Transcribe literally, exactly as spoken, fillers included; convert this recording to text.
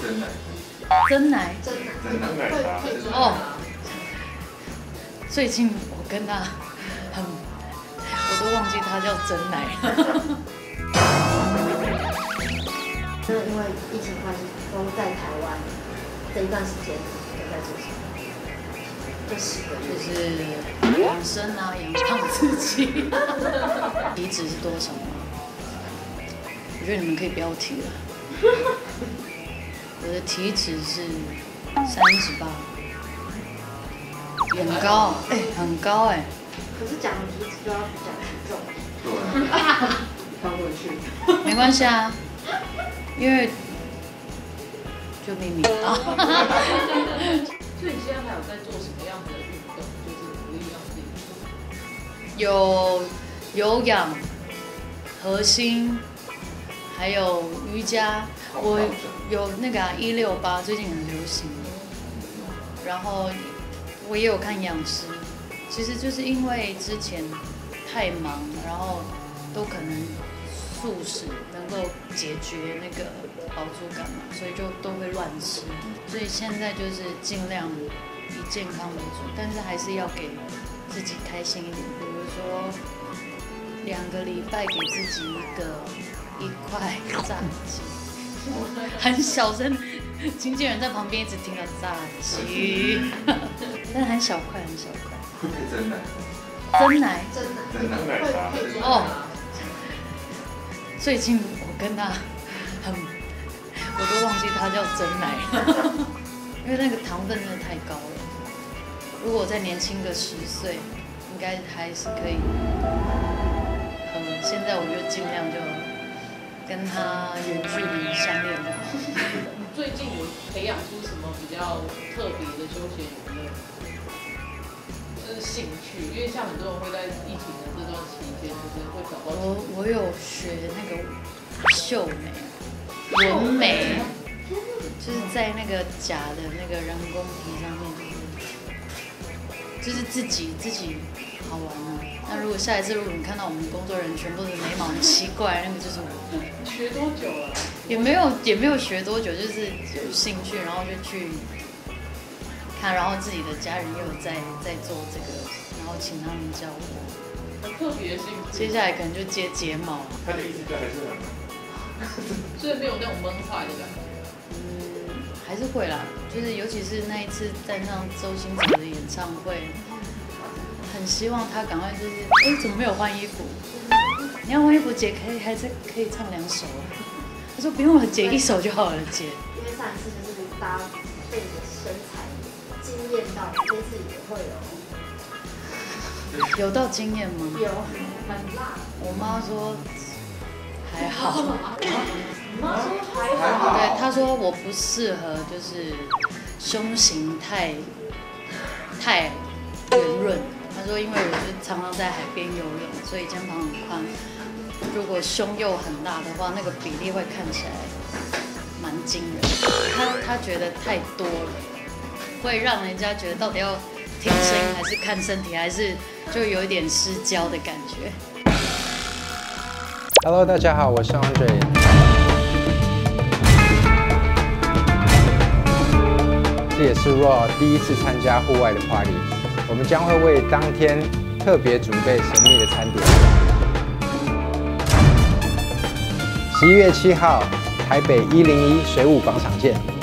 真奶。 真奶。 真奶。 真奶茶。 哦。最近我跟他很，我都忘记他叫真奶了。 那因为疫情关系，都在台湾这一段时间都在做什么？这十个月。 就是养生啊，养胖自己。体脂是多少吗？我觉得你们可以不要提了。我的体脂是三十八，很高，哎、欸，很高哎、欸。 可是讲体脂就要讲体重。 对。 跳过去。 没关系啊，因为就秘密啊。 所以你现在还有在做什么样的运动？就是鼓励让自己有有氧、核心，还有瑜伽。我有那个一六八，最近很流行。然后我也有看营养师，其实就是因为之前太忙，然后都可能素食能够解决那个饱足感嘛，所以就都会乱吃。所以现在就是尽量以健康为主，但是还是要给自己开心一点。比如说两个礼拜给自己一个一块炸鸡，很小声，经纪人在旁边一直听到炸鸡，但是很小块很小块。 会配真奶。 真奶。 真奶。 真奶茶。 哦。最近我跟他很，我都忘记他叫真奶了，因为那个糖分真的太高了。如果我再年轻个十岁，应该还是可以喝。现在我就尽量就跟他远距离相恋就好。 你最近有培养出什么比较特别的休闲娱乐？就是兴趣，因为像很多人会在疫情的这段期间，就是会找到。 我我有学那个秀美、纹眉，就是在那个假的那个人工皮上面，就是就是自己自己好玩啊。那如果下一次如果你看到我们工作人员全部的眉毛很奇怪，那个就是我。 学多久了？ 也没有也没有学多久，就是有兴趣，然后就去看，然后自己的家人也有在在做这个，然后请他们教我。 很特别的兴趣。 接下来可能就接睫毛。 他的意思还是很。 所以没有那种闷坏的感觉。 嗯，还是会啦，就是尤其是那一次站上周星驰的演唱会，很希望他赶快就是，哎、欸，怎么没有换衣服？你要换衣服，姐可以还是可以唱两首啊。他说不用了，姐一首就好了，姐。 因为上一次就是大家被你的身材惊艳到，这次也会有。 有到惊艳吗？ 有，很辣。 我妈说还好。 你妈说还好。 对，她说我不适合，就是胸型太太圆润。她说因为我就常常在海边游泳，所以肩膀很宽。如果胸又很大的话，那个比例会看起来蛮惊人。她她觉得太多了，会让人家觉得到底要听声音还是看身体，还是就有一点失焦的感觉。 Hello， 大家好，我是 Andre。这也是 Raw 第一次参加户外的 party， 我们将会为当天特别准备神秘的餐点。十一月七号，台北一零一水舞广场见。